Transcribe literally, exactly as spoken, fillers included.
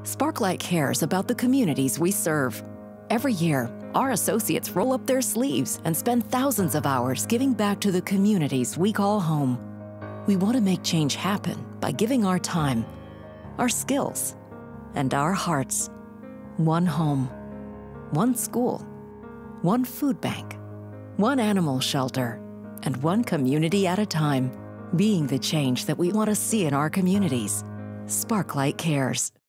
Sparklight cares about the communities we serve. Every year, our associates roll up their sleeves and spend thousands of hours giving back to the communities we call home. We want to make change happen by giving our time, our skills, and our hearts. One home, one school, one food bank, one animal shelter, and one community at a time, being the change that we want to see in our communities. Sparklight Cares.